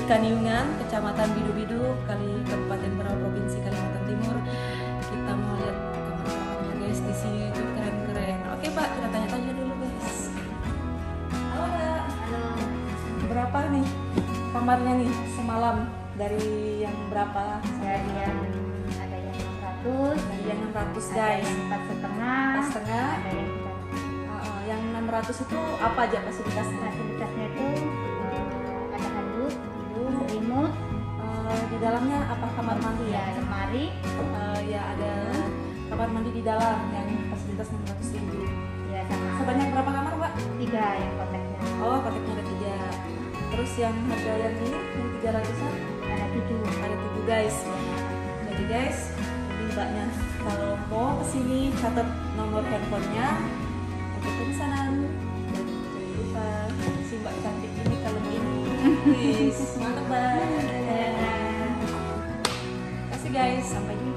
Kaniungan, Kecamatan Bidu-Bidu, Kabupaten Berau, Provinsi Kalimantan Timur. Kita mau lihat kamar-kamarnya guys, di sini itu keren-keren. Oke Pak, kita tanya-tanya dulu guys. Halo Kak. Halo. Berapa nih kamarnya nih semalam? Dari yang berapa? Dari yang ada yang 600, Dari yang 600 ada guys. yang 4,5, 4,5. ada yang Yang 600 itu apa aja fasilitasnya? fasilitasnya itu ada handuk, selimut, Di dalamnya apa kamar mandi ya ya? lemari, Ya ada kamar mandi di dalam yang fasilitas 600.000. ya sama Sebanyak berapa kamar Mbak? 3 yang kontaknya. Oh, kontaknya ada 3. Terus yang harga yang ini yang 300-an Ada 7. ada 7 guys. Jadi guys, ini Mbaknya kalau mau kesini catat nomor handphonenya untuk pemesanan. Dan jangan lupa si Mbak cantik ini kalau ini. Wis, mantap Mbak. Terima kasih guys, sampai jumpa.